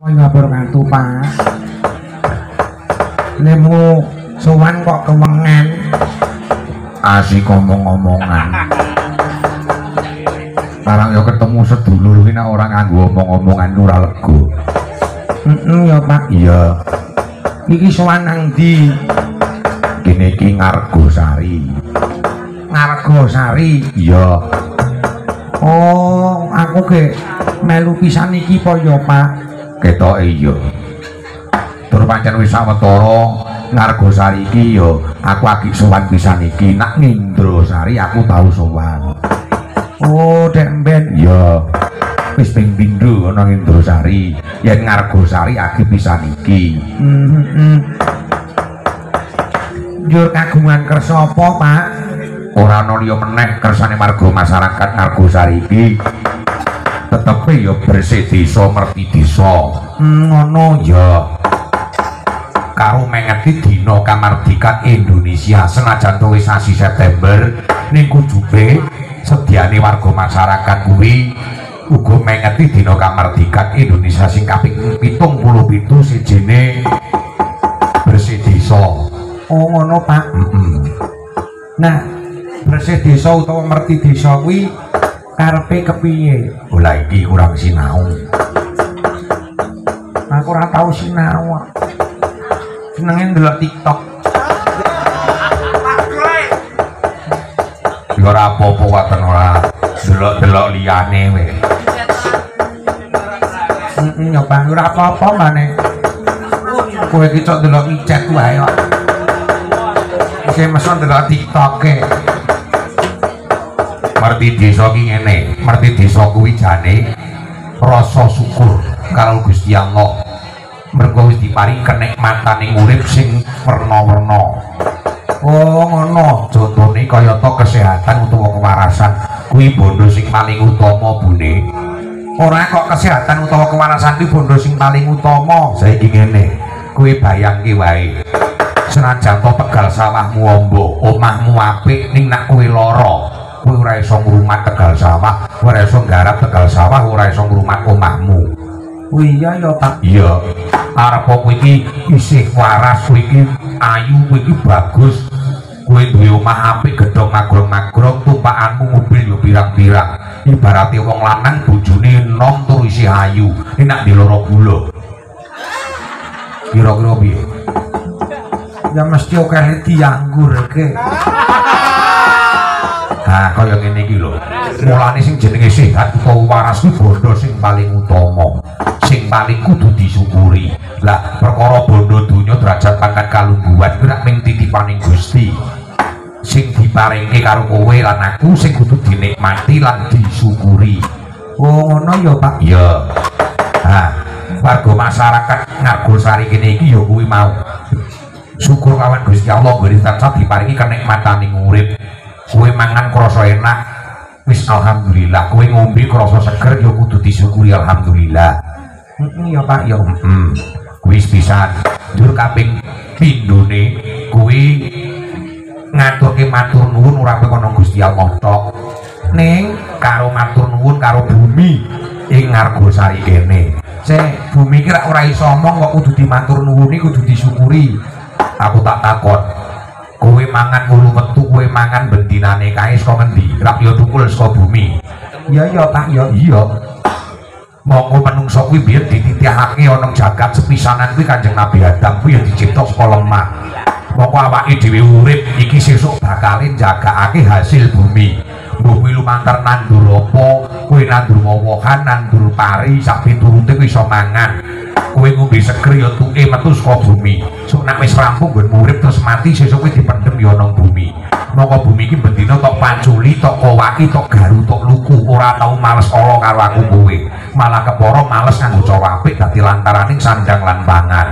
ngapur kartu Pak. Nemu sowan kok kewengan. Asik ngomong-ngomongan. Barang yo ketemu sedulur ki nek ora nganggo omong-omongan ora lega. Ya Pak. Iya. Iki sowan nang ndi? Kene iki Ngargosari. Ngargosari. Iya. Oh, aku ge melu pisan iki po ya Pak. Ketoke iya. Tur pancen wis sawetara Ngargosari iki ya aku agi sowan pisan iki. Nak Ngindrasari aku tau sowan. Oh, dek ben. Iya. Wis ping pindho ana Ngindrasari. Yen Ngargosari agi pisan iki. Njur kagungan kersa apa, Pak? Ora ana liya meneh kersane marga masyarakat Ngargosari iki. Tetepe ya bersih desa merti desa. Ngono ya. Karo mengeti dina kamardikan Indonesia senajan wis sasi September ning kujupe sediane warga masyarakat kuwi uga mengeti dina kamardikan Indonesia sing kaping 77 sijine bersih desa. Oh ngono Pak. Nah, bersih desa utawa merti desa kuwi karepe kepiye? Lah iki kurang sinau. Aku ora tau sinau. Senenge ndelok TikTok. Ya ora apa-apa waten ora delok-delok liyane we. Ya Pak, ora apa-apa maneh. Kowe iki cok delok micet wae kok. Sing meson delok TikTok-e. Merti desa ki ngene, merti desa kuwi jane rasa syukur karo Gusti Allah. Mergo wis diparing kenikmataning urip sing werna-werna. Oh ngono. Contone kayata kesehatan utawa kewarasan kuwi bondo sing paling utama Bune. Ora kok kesehatan utawa kewarasan kuwi bondo sing paling utama. Saiki ngene, kuwi bayangke wae. Senajan to Tegal sawahmu amba, omahmu apik ning nek kowe lara, kowe ora iso ngrumat Tegal sawah, ora iso nggarap Tegal sawah, ora iso ngrumat omahmu. Oh iya ya Pak. Iya. Arep kowe iki isih waras, kowe iki ayu, kowe iki bagus. Kowe duwe omah apik, gedhong magrong-magrong, tumpakanmu mobil yo pirang-pirang. Ibarate wong lanang bojone enom tur isih ayu, enak diloro gula. Kira-kira piye? Ya mesti akeh dianggur ke. Nah, kaya ngene iki lho. Mulane sing jenenge sehat utawa waras kuwi bondo sing paling utama. Sing paling kudu disyukuri. Lah perkara bondo donya derajat pangkat kalungguhan kuwi rak ming titipaning Gusti. Sing diparingke karo kowe lan aku sing kudu dinikmati lan disyukuri. Oh ngono ya Pak. Iya. Nah, warga masyarakat Ngargosari kene iki ya kuwi mau. Syukur kawan Gusti Allah nggo tansah diparingi kenikmataning urip. Kowe mangan krasa enak, wis alhamdulillah. Kowe ngombe krasa seger ya kudu disyukuri alhamdulillah. Ya Pak ya. Kuwi pisan. Njur kaping pindhone kuwi ngaturke matur nuwun ora kono Gusti Allah tok. Ning karo matur nuwun karo bumi ing Ngargosari kene. Sik bumi ki ora iso omong kok kudu dimatur nuwuni, kudu disyukuri. Aku tak takon. Kowe mangan wulu metu, kowe mangan bendinane kae saka ngendi? Rak yo tukul saka bumi. Iya ya Pak ya. Iya. Monggo menungso kuwi biyen dititihake ana jagat sepisanan kuwi Kanjeng Nabi Adam kuwi yang dicipta saka lemah. Monggo awake dhewe urip iki sesuk bakalin jagakake hasil bumi. Mbuh kuwi lumantar nandur apa, kowe nandur wowohan, nandur pari, sak piturute kuwi iso mangan. Kowe ngombe seger ya tuke metu saka bumi. Sok nek wis rampung nggon urip terus mati sesuk kuwi dipendhem ya nang bumi. Monggo bumi iki bendina tok panculi, tok kowaki, tok garu, tok luku, ora tau males ala karo aku kowe. Malah kepara males nganggo cara apik dadi lantaraning sandang lan pangan.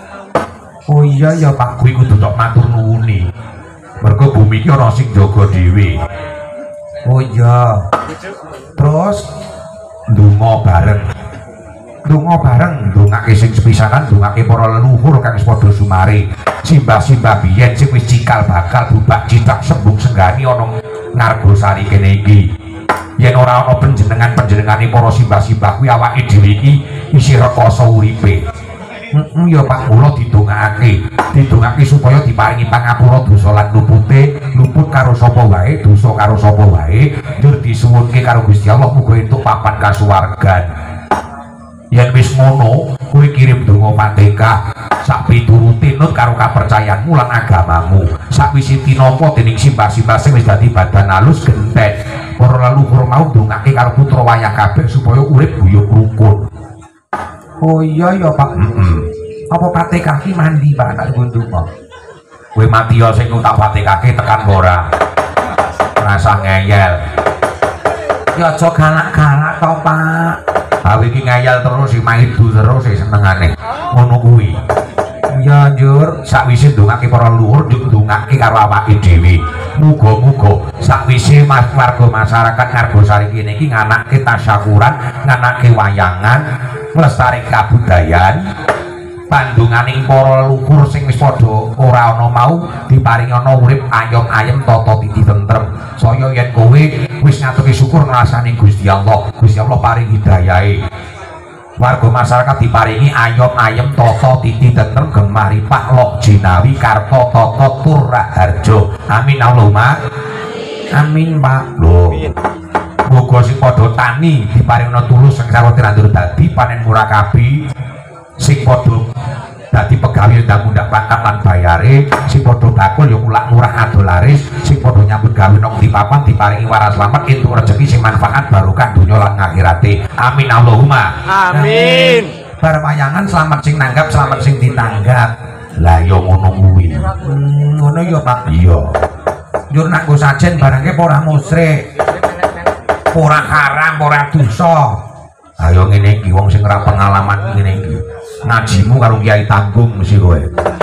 Oh iya ya Pak, kuwi kudu tok matur nuwuni. Mergo bumi iki ana sing jaga dhewe. Oh iya. Terus ndonga bareng. Donga bareng, ndongake sing sepisanan, ndongake para leluhur kang wis padha sumare. Simbah-simbah biyen sing wis cikal bakal bubak cicak sembung senggani ana Ngargosari kene iki. yen ora ana panjenengane para simbah-simbah kuwi awake dhewe iki isih rekoso uripe. Ya Pak, kula didongake supaya diparingi pangapura dosa lan luput karo sapa wae, dosa karo sapa wae, njur disuwunke karo Gusti Allah muga entuk papan kasuwargan. Yen wis ngono, kowe kirim donga Fatihah sak piturute nut karo kapercayaanmu lan agamamu. Sakwise tinampa dening simbah-simbah sing wis dadi badan halus gentet, para leluhur mau ndongake karo putra wayah kabeh supaya urip guyub rukun. Oh iya ya Pak. Apa Fatihah ki mandi Pak nek ndonga? Kowe mati ya sing tak Fatihahke tekan ora. Rasa ngeyel. Ya aja galak-galak to Pak. Awe iki ngeyel terus maidu terus senengane. Ngono kuwi. Ya njur sakwise ndongake para leluhur ndongake karo awake dhewe. Muga-muga sakwise warga masyarakat Ngargosari kene iki nganake tasyakuran, nganake wayangan, nglestarike kabudayaan, pandunganing para leluhur sing wis padha ora ana mau diparingi ana urip ayem-ayem tata titi tentrem. Saya yen kowe wis ngatuke syukur ngrasani Gusti Allah paring hidayahe. Warga masyarakat diparingi ayem-ayem tata titi tentrem gemaripah lok jinawi karta tata tur raharja. Amin Allahumma amin Pak. Lho. Muga sing padha tani diparingna tulus sing sarwa tirandur dadi panen murakabi, sing padha dadi pegawe ndang-undang pangkat lan bayare, sing padha bakul ya mulak murah adolaris, sing padha nyambut gawe nang ndi papan diparingi waras slamet entuk rejeki sing manfaat barokah donya lan akhirate. Amin Allahumma amin. Bar wayangan slamet sing nanggap, slamet sing ditanggap. Lah ya ngono kuwi. Ngono ya Pak. Iya. Njur nak nggo sajen barangke ora musyrik. Ora haram, ora dosa. Ayo ngene iki wong sing ora pengalaman ngene iki. Ngajimu karo Kiai Tanggung mesti kowe.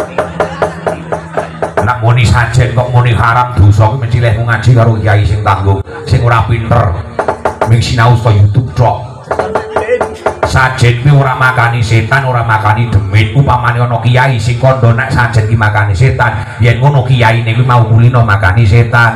Nek muni sajen kok muni haram dosa kuwi mesti lehmu ngaji karo Kiai sing Tanggung, sing ora pinter. Ming sinau saka YouTube tok. Sajen kuwi ora makani setan, ora makani demit. Upamane ana kiai sing kandha nek sajen ki makani setan, yen ngono kiyaine kuwi mau kulino makani setan.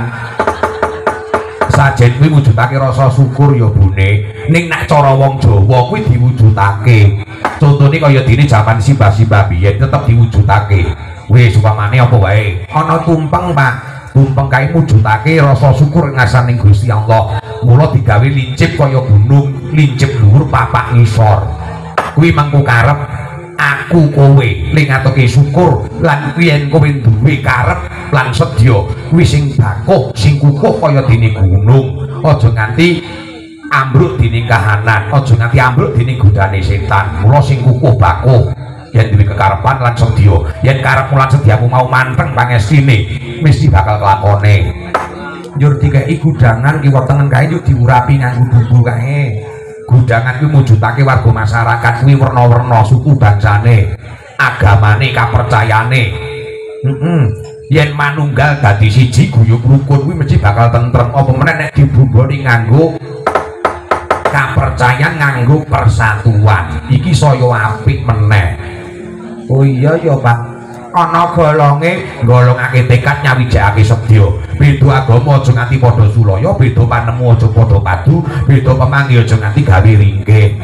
Sajen kuwi wujudake rasa syukur ya Bune, ning nek cara wong Jawa kuwi diwujudake. Contone kaya dene jaman simbah-simbah biyen tetep diwujudake. Wis upamane apa wae Ana tumpeng Pak. tumpeng kae mujudake rasa syukur ngasaning Gusti Allah. Mula digawe lincip kaya gunung, lincip dhuwur papak ngisor. Kuwi mangko karep aku kowe ngatoke syukur lan yen kowe duwe karep lan sedya kuwi sing bakuh sing kukuh kaya dene gunung, aja nganti ambruk dene kahanan, aja nganti ambruk dene godane setan. Mula sing kukuh bakuh yen duwe kekarepan lan sedya, yen karepmu lan sedyamu mau manteng pangestine mesti bakal kelakone. Njur dikeki gudangan kiwa tengen kae yo diurapi nganggo bumbu kae. Gudangan kuwi mujudake warga masyarakat kuwi werna-werna suku bangsane, agamane, kapercayane. Yen manunggal dadi siji guyub rukun kuwi mesti bakal tentrem. Apa meneh nek dibumboni nganggo kapercayaan, nganggo persatuan. Iki saya apik meneh. Oh iya ya Pak. Ana golongake tekad nyawijake sedya. Beda agama aja nganti padha sulaya, beda panemu aja padha padu, beda pemanggi aja nganti gawe ringkih.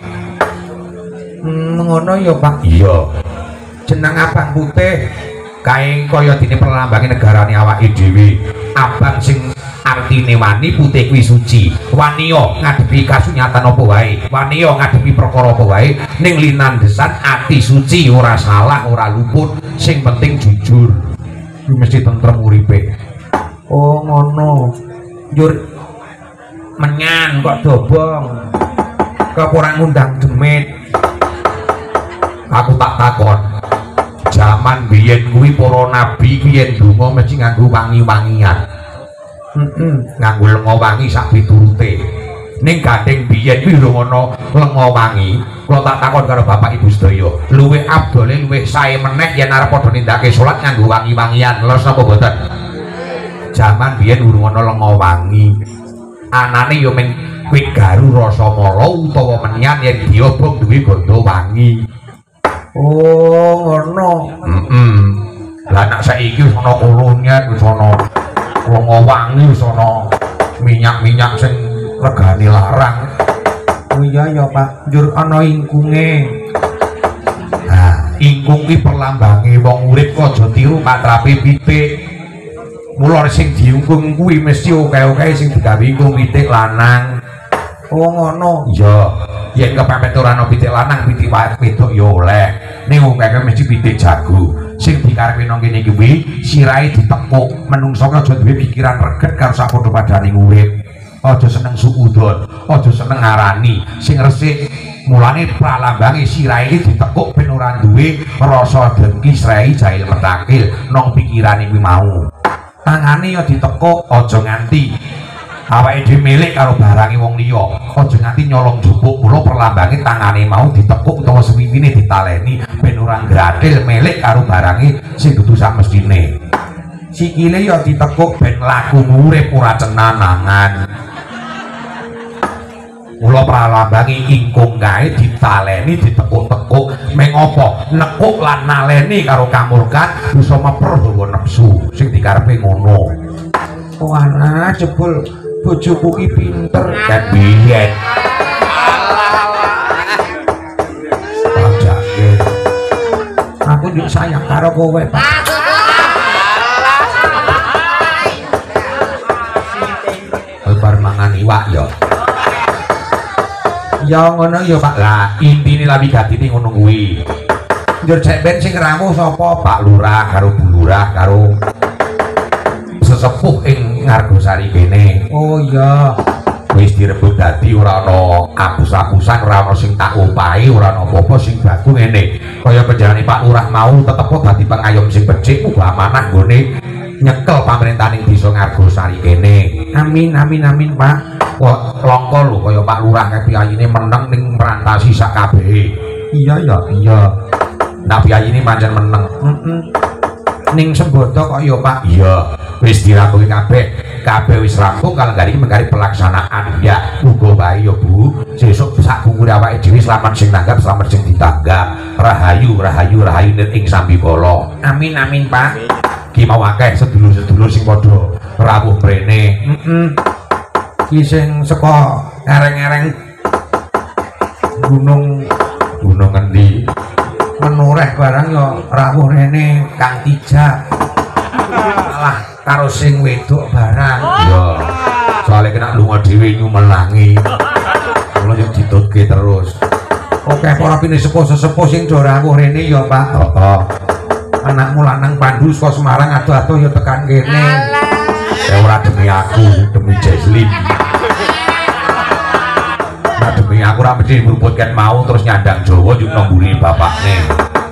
Ngono ya Pak. Iya. Jeneng abang putih Kae kaya dene perlambange negarane awake dhewe. Abang sing artine wani, putih kuwi suci. Waniya ngadepi kasunyatan apa wae, waniya ngadepi perkara apa wae, ning linandesan ati suci, ora salah, ora luput, sing penting jujur. Kuwi mesti tentrem uripe. Oh ngono. Njur menyan kok dobong. Kok ora ngundang demit. Aku tak takon. Zaman biyen kuwi para nabi kuwi yen donga mesti nganggo wangi-wangian. Nganggo lenga wangi sak piturute. Ning gandeng biyen kuwi lho ana lenga wangi. Kula tak takon karo Bapak Ibu sedaya, luwih abdole luwih sae meneh yen arep padha nindakake salat nganggo wangi-wangian. Los napa boten? Zaman biyen urung ana lenga wangi. Anane ya mung wit garu rasa mala utawa menyan yen diobong duwe ganda wangi. Oh ngono. Lah nek saiki wis ana kolonyen, wis ana lenga wangi, wis ana minyak-minyak sing regane larang. Oh iya ya Pak, njur ana ingkunge. Nah, ingkung ki perlambange wong urip aja tiru patrape pitik. Mula sing diungkung kuwi mesti oke-oke sing digawe ingkung pitik lanang. Oh ngono. Iya, yen kepepet ora ana pitik lanang, pitik wedok ya oleh. Ning oke-oke mesti pitik jago. Sing dikarepe nang kene kuwi sirahe ditekuk, menungso aja duwe pikiran reget karo sapodo padane urip. Aja seneng suudon, aja seneng ngarani, sing resik. Mulane pralambange sirahe iki ditekuk ben ora duwe rasa dengki, srahe jahil metakil nang pikirane kuwi mau. Tangane ya ditekuk, aja nganti awake dhewe milik karo barange wong liya, aja nganti nyolong jupuk. Mula perlambange tangane mau ditekuk utawa sewiwine ditaleni ben ora gratil milik karo barange sing dudu sak mestine. Sikile ya ditekuk ben laku urip ora cenanangan. Mula pralambange ingkung kae ditaleni ditekuk-tekuk meng apa nekuk lan naleni karo kamurkan bisa meper hawa nepsu sing dikarepe ngono. Oh ana jebul bojoku ki pinter Kan biyen pajake aku yo sayang karo kowe Pak. bar mangan iwak ya. Ya ngono ya Pak. Lah intine lawi gatine ngono kuwi. Njur cek ben sing rawuh sapa? Pak Lurah karo Bu Lurah karo sesepuh ing Ngargosari kene. Oh iya. Wis direbut dadi ora ana apus-apusan, ora ana sing tak opahi, ora ana apa-apa sing baku ngene. Kaya penjarane Pak Lurah mau tetep dadi pengayom sing becik, uga amanah nggone nyekel pamrentaning desa Ngargosari kene. Amin amin amin Pak. Kok langka lho kaya Pak Lurah kae piyayine meneng ning merantasi sak kabehe. Iya ya. Iya. Nah piyayine pancen meneng. Ning Sembodo kok ya Pak. Iya, wis dirampung kabeh. Kabeh wis rampung kalenggan iki mengkari pelaksanaan. Ya, muga bae ya Bu. Sesuk sak bungkure awake dhewe slamet sing tanggap, slamet sing ditanggap. Rahayu, rahayu, rahayu ing Sambikala. Amin amin Pak. Ki mau akeh sedulur-sedulur sing padha rawuh mrene. Ki sing saka ereng-ereng gunung ngendi? Menureh barang ya rawuh rene Kang Tijak. Malah karo sing wedok barang. Iya. Soale kena lunga dhewe nyumelangi. Kula yo ditutke terus. Oke para pini sepuh-sepuh sing do rawuh rene ya Pak. Heeh. Anakmu lanang Pandu saka Semarang ado-ado ya tekan kene. Ya ora demi aku, demi Jeslim. Nah demi aku ora mesti merupakan mau terus nyandang Jawa yuk nemburi bapakne.